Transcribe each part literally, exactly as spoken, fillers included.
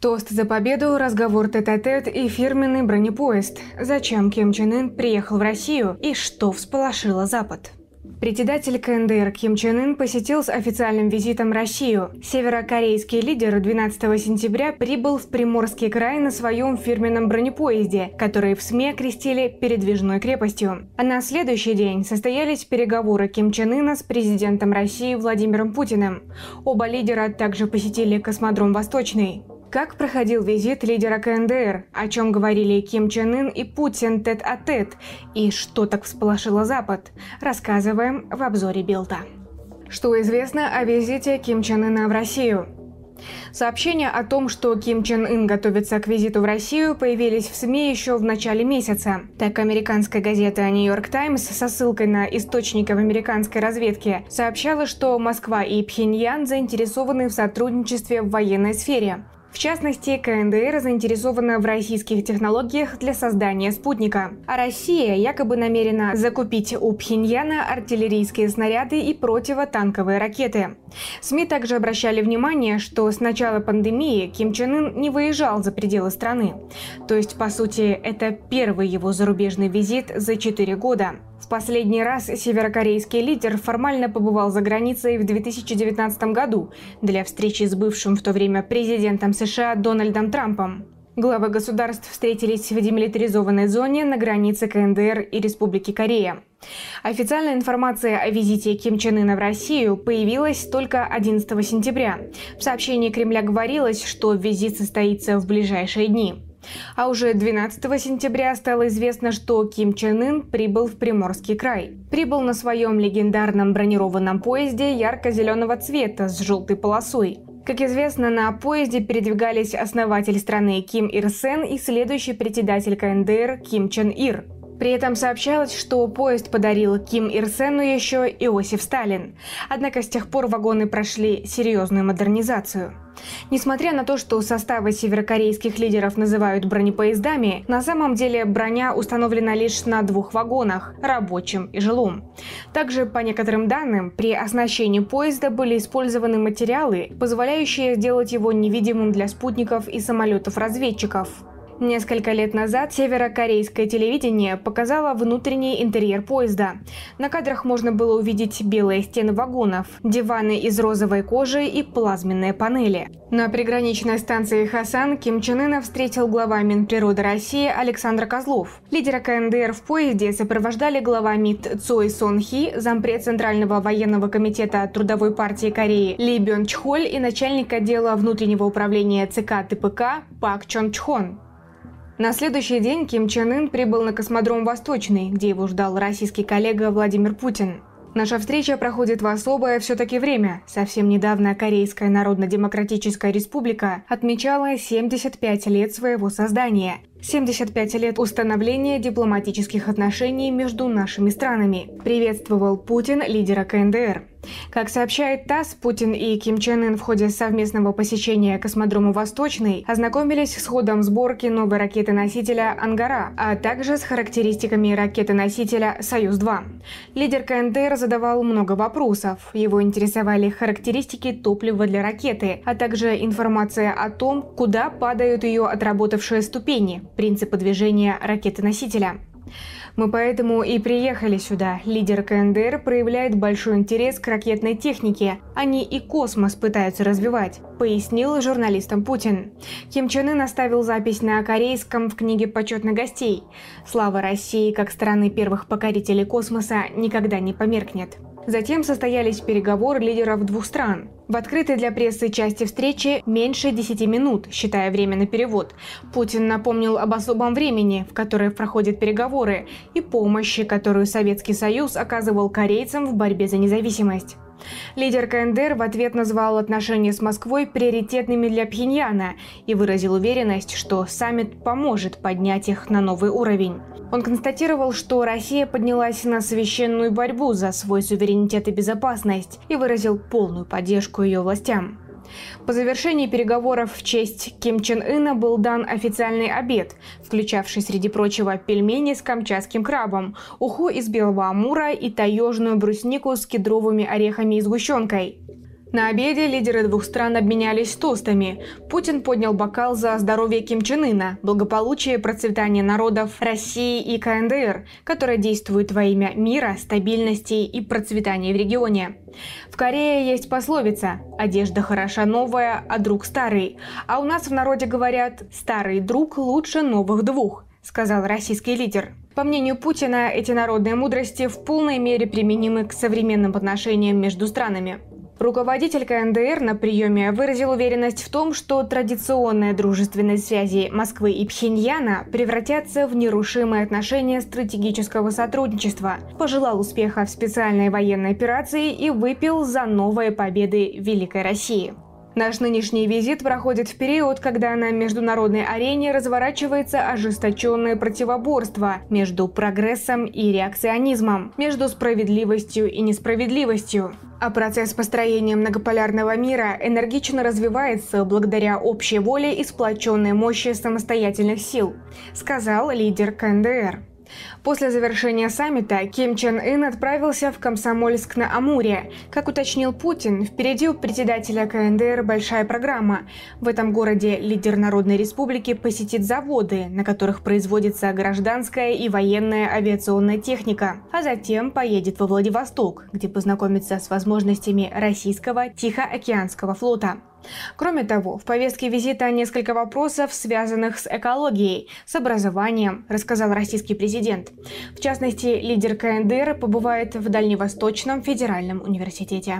Тост за победу, разговор тет-а-тет и фирменный бронепоезд. Зачем Ким Чен Ын приехал в Россию и что всполошило Запад? Председатель ка эн дэ эр Ким Чен Ын посетил с официальным визитом Россию. Северокорейский лидер двенадцатого сентября прибыл в Приморский край на своем фирменном бронепоезде, который в СМИ окрестили «передвижной крепостью». А на следующий день состоялись переговоры Ким Чен Ына с президентом России Владимиром Путиным. Оба лидера также посетили космодром «Восточный». Как проходил визит лидера ка эн дэ эр, о чем говорили Ким Чен Ын и Путин тет-а-тет, и что так всполошило Запад, рассказываем в обзоре Билда. Что известно о визите Ким Чен Ына в Россию? Сообщения о том, что Ким Чен Ын готовится к визиту в Россию, появились в СМИ еще в начале месяца. Так, американская газета «Нью-Йорк Таймс» со ссылкой на источника в американской разведке сообщала, что Москва и Пхеньян заинтересованы в сотрудничестве в военной сфере. В частности, ка эн дэ эр заинтересована в российских технологиях для создания спутника. А Россия якобы намерена закупить у Пхеньяна артиллерийские снаряды и противотанковые ракеты. СМИ также обращали внимание, что с начала пандемии Ким Чен Ын не выезжал за пределы страны. То есть, по сути, это первый его зарубежный визит за четыре года. В последний раз северокорейский лидер формально побывал за границей в две тысячи девятнадцатом году для встречи с бывшим в то время президентом США Дональдом Трампом. Главы государств встретились в демилитаризованной зоне на границе ка эн дэ эр и Республики Корея. Официальная информация о визите Ким Чен Ына в Россию появилась только одиннадцатого сентября. В сообщении Кремля говорилось, что визит состоится в ближайшие дни. А уже двенадцатого сентября стало известно, что Ким Чен Ын прибыл в Приморский край. Прибыл на своем легендарном бронированном поезде ярко-зеленого цвета с желтой полосой. Как известно, на поезде передвигались основатель страны Ким Ир Сен и следующий председатель ка эн дэ эр Ким Чен Ир. При этом сообщалось, что поезд подарил Ким Ир Сену еще Иосиф Сталин. Однако с тех пор вагоны прошли серьезную модернизацию. Несмотря на то, что составы северокорейских лидеров называют бронепоездами, на самом деле броня установлена лишь на двух вагонах – рабочем и жилом. Также, по некоторым данным, при оснащении поезда были использованы материалы, позволяющие сделать его невидимым для спутников и самолетов-разведчиков. Несколько лет назад северокорейское телевидение показало внутренний интерьер поезда. На кадрах можно было увидеть белые стены вагонов, диваны из розовой кожи и плазменные панели. На приграничной станции Хасан Ким Чен Ына встретил глава Минприроды России Александр Козлов. Лидера ка эн дэ эр в поезде сопровождали глава МИД Цой Сон Хи, зампред Центрального военного комитета Трудовой партии Кореи Ли Бён Чхоль и начальник отдела внутреннего управления ЦК тэ пэ ка Пак Чон Чхон. На следующий день Ким Чен Ын прибыл на космодром «Восточный», где его ждал российский коллега Владимир Путин. Наша встреча проходит в особое все-таки время. Совсем недавно Корейская Народно-Демократическая Республика отмечала семьдесят пять лет своего создания. семьдесят пять лет установления дипломатических отношений между нашими странами. Приветствовал Путин лидера ка эн дэ эр. Как сообщает ТАСС, Путин и Ким Чен Ын в ходе совместного посещения космодрома «Восточный» ознакомились с ходом сборки новой ракеты-носителя «Ангара», а также с характеристиками ракеты-носителя «Союз-два». Лидер ка эн дэ эр задавал много вопросов. Его интересовали характеристики топлива для ракеты, а также информация о том, куда падают ее отработавшие ступени, принципы движения ракеты-носителя. Мы поэтому и приехали сюда. Лидер ка эн дэ эр проявляет большой интерес к ракетной технике. Они и космос пытаются развивать, пояснил журналистам Путин. Ким Чен Ын оставил запись на корейском в книге почетных гостей. Слава России как страны первых покорителей космоса никогда не померкнет. Затем состоялись переговоры лидеров двух стран. В открытой для прессы части встречи меньше десяти минут, считая время на перевод. Путин напомнил об особом времени, в которое проходят переговоры, и помощи, которую Советский Союз оказывал корейцам в борьбе за независимость. Лидер ка эн дэ эр в ответ назвал отношения с Москвой приоритетными для Пхеньяна и выразил уверенность, что саммит поможет поднять их на новый уровень. Он констатировал, что Россия поднялась на священную борьбу за свой суверенитет и безопасность и выразил полную поддержку ее властям. По завершении переговоров в честь Ким Чен Ына был дан официальный обед, включавший, среди прочего, пельмени с камчатским крабом, уху из белого амура и таежную бруснику с кедровыми орехами и сгущенкой. На обеде лидеры двух стран обменялись тостами. Путин поднял бокал за здоровье Ким Чен Ына, благополучие и процветание народов России и КНДР, которые действуют во имя мира, стабильности и процветания в регионе. В Корее есть пословица «Одежда хороша новая, а друг старый». А у нас в народе говорят «Старый друг лучше новых двух», сказал российский лидер. По мнению Путина, эти народные мудрости в полной мере применимы к современным отношениям между странами. Руководитель КНДР на приеме выразил уверенность в том, что традиционные дружественные связи Москвы и Пхеньяна превратятся в нерушимые отношения стратегического сотрудничества, пожелал успеха в специальной военной операции и выпил за новые победы Великой России. Наш нынешний визит проходит в период, когда на международной арене разворачивается ожесточенное противоборство между прогрессом и реакционизмом, между справедливостью и несправедливостью. А процесс построения многополярного мира энергично развивается благодаря общей воле и сплоченной мощи самостоятельных сил, сказал лидер КНДР. После завершения саммита Ким Чен Ын отправился в Комсомольск-на-Амуре. Как уточнил Путин, впереди у председателя КНДР большая программа. В этом городе лидер Народной Республики посетит заводы, на которых производится гражданская и военная авиационная техника, а затем поедет во Владивосток, где познакомится с возможностями российского Тихоокеанского флота. Кроме того, в повестке визита несколько вопросов, связанных с экологией, с образованием, рассказал российский президент. В частности, лидер КНДР побывает в Дальневосточном федеральном университете.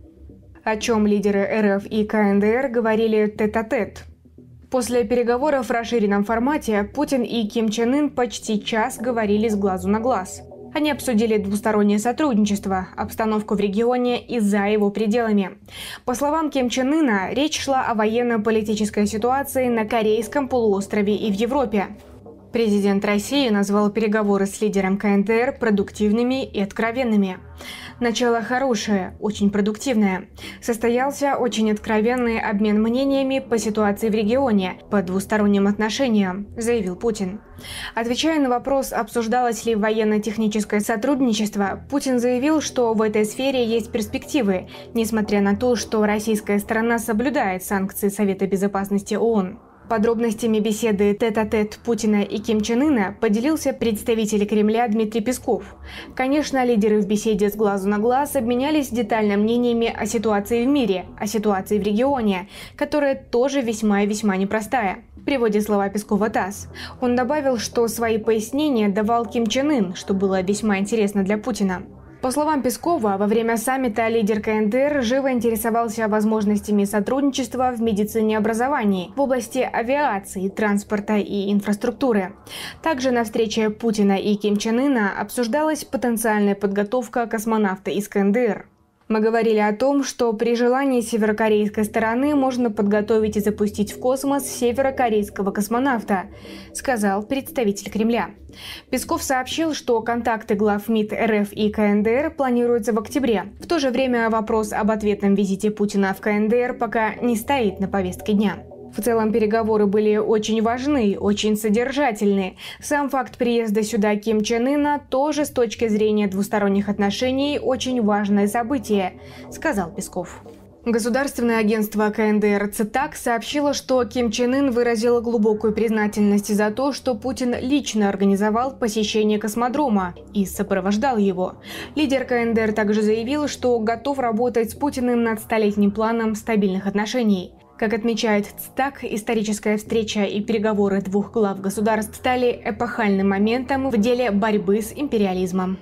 О чем лидеры РФ и КНДР говорили тет-а-тет. После переговоров в расширенном формате Путин и Ким Чен Ын почти час говорили с глазу на глаз. Они обсудили двустороннее сотрудничество, обстановку в регионе и за его пределами. По словам Ким Чен Ына, речь шла о военно-политической ситуации на Корейском полуострове и в Европе. Президент России назвал переговоры с лидером КНДР продуктивными и откровенными. Начало хорошее, очень продуктивное. Состоялся очень откровенный обмен мнениями по ситуации в регионе, по двусторонним отношениям, заявил Путин. Отвечая на вопрос, обсуждалось ли военно-техническое сотрудничество, Путин заявил, что в этой сфере есть перспективы, несмотря на то, что российская сторона соблюдает санкции Совета безопасности ООН. Подробностями беседы тет-а-тет Путина и Ким Чен Ына поделился представитель Кремля Дмитрий Песков. Конечно, лидеры в беседе с глазу на глаз обменялись детально мнениями о ситуации в мире, о ситуации в регионе, которая тоже весьма и весьма непростая. Приводит слова Пескова ТАСС. Он добавил, что свои пояснения давал Ким Чен Ын, что было весьма интересно для Путина. По словам Пескова, во время саммита лидер КНДР живо интересовался возможностями сотрудничества в медицине и образовании, в области авиации, транспорта и инфраструктуры. Также на встрече Путина и Ким Чен Ына обсуждалась потенциальная подготовка космонавта из КНДР. Мы говорили о том, что при желании северокорейской стороны можно подготовить и запустить в космос северокорейского космонавта, сказал представитель Кремля. Песков сообщил, что контакты глав МИД РФ и КНДР планируются в октябре. В то же время вопрос об ответном визите Путина в КНДР пока не стоит на повестке дня. В целом переговоры были очень важны, очень содержательны. Сам факт приезда сюда Ким Чен Ына тоже с точки зрения двусторонних отношений очень важное событие, сказал Песков. Государственное агентство КНДР ЦИТАК сообщило, что Ким Чен Ын выразил глубокую признательность за то, что Путин лично организовал посещение космодрома и сопровождал его. Лидер КНДР также заявил, что готов работать с Путиным над столетним планом стабильных отношений. Как отмечает ЦИТАК, историческая встреча и переговоры двух глав государств стали эпохальным моментом в деле борьбы с империализмом.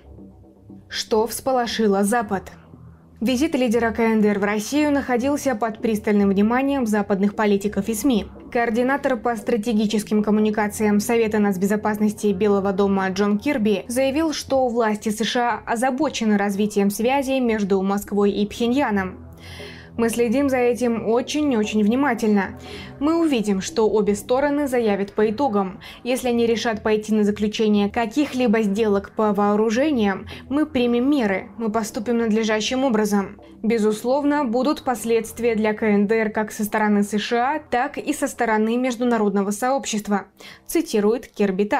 Что всполошило Запад? Визит лидера КНДР в Россию находился под пристальным вниманием западных политиков и СМИ. Координатор по стратегическим коммуникациям Совета нацбезопасности Белого дома Джон Кирби заявил, что власти США озабочены развитием связей между Москвой и Пхеньяном. Мы следим за этим очень-очень внимательно. Мы увидим, что обе стороны заявят по итогам. Если они решат пойти на заключение каких-либо сделок по вооружениям, мы примем меры, мы поступим надлежащим образом. Безусловно, будут последствия для КНДР как со стороны США, так и со стороны международного сообщества, цитирует Кирби ТАСС.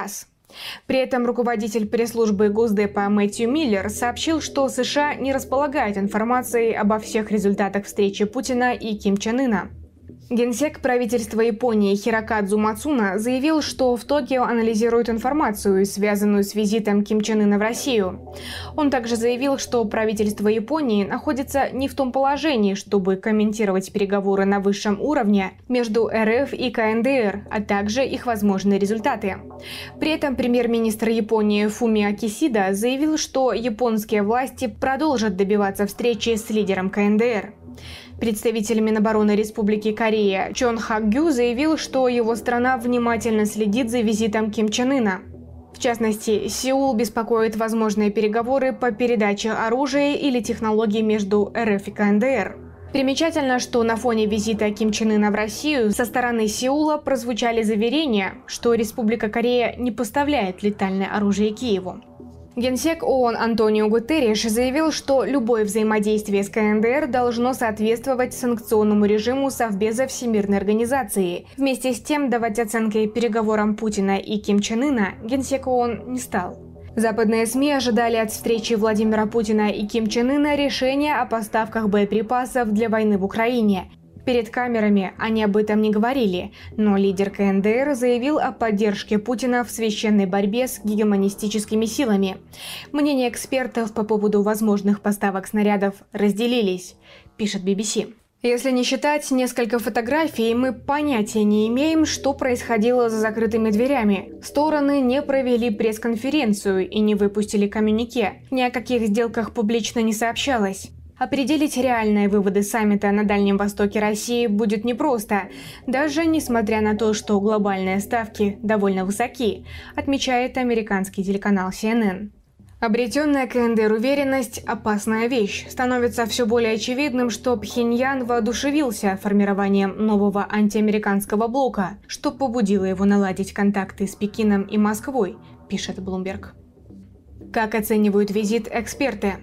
При этом руководитель пресс-службы Госдепа Мэтью Миллер сообщил, что США не располагают информацией обо всех результатах встречи Путина и Ким Чен Ына. Генсек правительства Японии Хирокадзу Мацуна заявил, что в Токио анализируют информацию, связанную с визитом Ким Чен Ына в Россию. Он также заявил, что правительство Японии находится не в том положении, чтобы комментировать переговоры на высшем уровне между эр эф и ка эн дэ эр, а также их возможные результаты. При этом премьер-министр Японии Фумио Кисида заявил, что японские власти продолжат добиваться встречи с лидером ка эн дэ эр. Представитель Минобороны Республики Корея Чон Хак Гю заявил, что его страна внимательно следит за визитом Ким Чен Ына. В частности, Сеул беспокоит возможные переговоры по передаче оружия или технологий между эр эф и ка эн дэ эр. Примечательно, что на фоне визита Ким Чен Ына в Россию со стороны Сеула прозвучали заверения, что Республика Корея не поставляет летальное оружие Киеву. Генсек ООН Антонио Гутерриш заявил, что любое взаимодействие с ка эн дэ эр должно соответствовать санкционному режиму Совбеза Всемирной организации. Вместе с тем, давать оценки переговорам Путина и Ким Чен Ына генсек ООН не стал. Западные СМИ ожидали от встречи Владимира Путина и Ким Чен Ына решения о поставках боеприпасов для войны в Украине. Перед камерами они об этом не говорили, но лидер ка эн дэ эр заявил о поддержке Путина в священной борьбе с гегемонистическими силами. Мнения экспертов по поводу возможных поставок снарядов разделились, пишет би би си. Если не считать несколько фотографий, мы понятия не имеем, что происходило за закрытыми дверями. Стороны не провели пресс-конференцию и не выпустили коммюнике. Ни о каких сделках публично не сообщалось. Определить реальные выводы саммита на Дальнем Востоке России будет непросто, даже несмотря на то, что глобальные ставки довольно высоки, отмечает американский телеканал си эн эн. Обретенная ка эн дэ эр уверенность – опасная вещь. Становится все более очевидным, что Пхеньян воодушевился формированием нового антиамериканского блока, что побудило его наладить контакты с Пекином и Москвой, пишет Bloomberg. Как оценивают визит эксперты?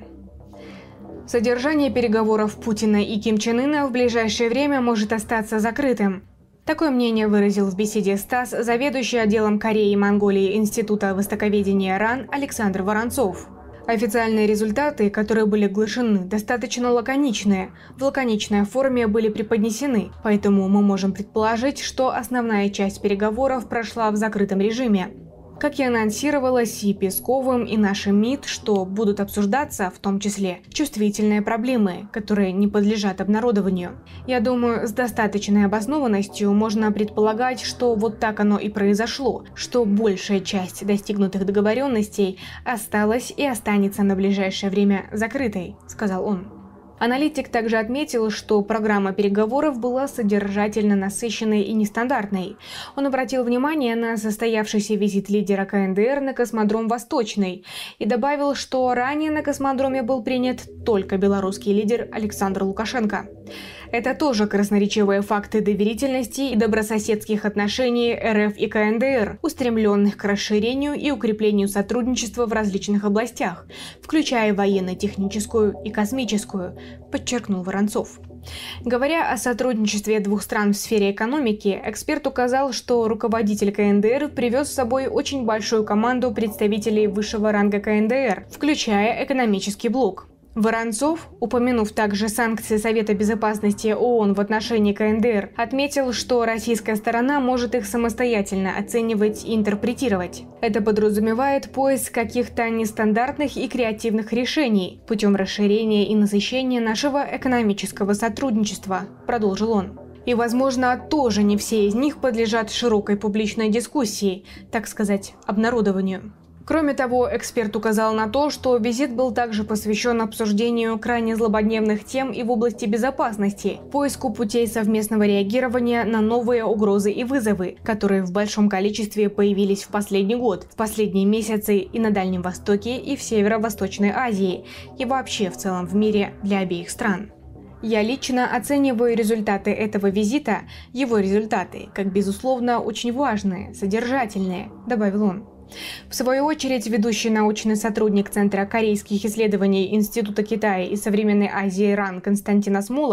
Содержание переговоров Путина и Ким Чен Ына в ближайшее время может остаться закрытым. Такое мнение выразил в беседе с ТАСС заведующий отделом Кореи и Монголии Института востоковедения РАН Александр Воронцов. Официальные результаты, которые были оглашены, достаточно лаконичные. В лаконичной форме были преподнесены, поэтому мы можем предположить, что основная часть переговоров прошла в закрытом режиме. Как и анонсировалось и Песковым, и нашим МИД, что будут обсуждаться, в том числе, чувствительные проблемы, которые не подлежат обнародованию. Я думаю, с достаточной обоснованностью можно предполагать, что вот так оно и произошло, что большая часть достигнутых договоренностей осталась и останется на ближайшее время закрытой, сказал он. Аналитик также отметил, что программа переговоров была содержательно насыщенной и нестандартной. Он обратил внимание на состоявшийся визит лидера ка эн дэ эр на космодром Восточный и добавил, что ранее на космодроме был принят только белорусский лидер Александр Лукашенко. Это тоже красноречивые факты доверительности и добрососедских отношений эр эф и ка эн дэ эр, устремленных к расширению и укреплению сотрудничества в различных областях, включая военно-техническую и космическую, подчеркнул Воронцов. Говоря о сотрудничестве двух стран в сфере экономики, эксперт указал, что руководитель ка эн дэ эр привез с собой очень большую команду представителей высшего ранга ка эн дэ эр, включая экономический блок. Воронцов, упомянув также санкции Совета безопасности ООН в отношении ка эн дэ эр, отметил, что российская сторона может их самостоятельно оценивать и интерпретировать. Это подразумевает поиск каких-то нестандартных и креативных решений путем расширения и насыщения нашего экономического сотрудничества, продолжил он. И, возможно, тоже не все из них подлежат широкой публичной дискуссии, так сказать, обнародованию. Кроме того, эксперт указал на то, что визит был также посвящен обсуждению крайне злободневных тем и в области безопасности, поиску путей совместного реагирования на новые угрозы и вызовы, которые в большом количестве появились в последний год, в последние месяцы и на Дальнем Востоке, и в Северо-Восточной Азии, и вообще в целом в мире для обеих стран. Я лично оцениваю результаты этого визита, его результаты, как безусловно очень важные, содержательные, добавил он. В свою очередь, ведущий научный сотрудник Центра корейских исследований Института Китая и современной Азии РАН Константин Асмолов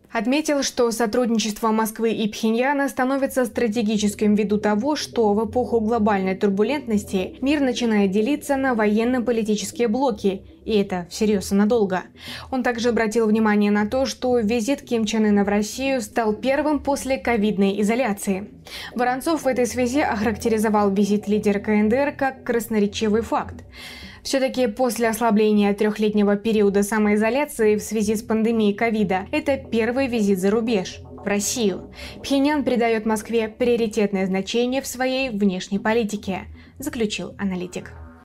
Отметил, что сотрудничество Москвы и Пхеньяна становится стратегическим ввиду того, что в эпоху глобальной турбулентности мир начинает делиться на военно-политические блоки, и это всерьез и надолго. Он также обратил внимание на то, что визит Ким Чен Ына в Россию стал первым после ковидной изоляции. Воронцов в этой связи охарактеризовал визит лидера КНДР как красноречивый факт. Все-таки после ослабления трехлетнего периода самоизоляции в связи с пандемией ковида это первый визит за рубеж, в Россию. Пхеньян придает Москве приоритетное значение в своей внешней политике, заключил аналитик.